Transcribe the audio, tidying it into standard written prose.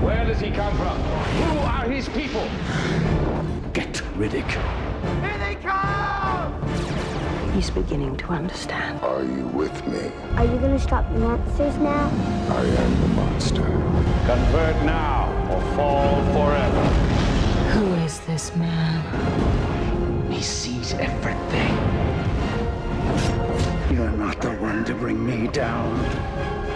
Where does he come from? Who are his people? Get Riddick. Here they come! He's beginning to understand. Are you with me? Are you gonna stop the monsters now? I am the monster. Convert now or fall forever. Who is this man? He sees everything. You're not the one to bring me down.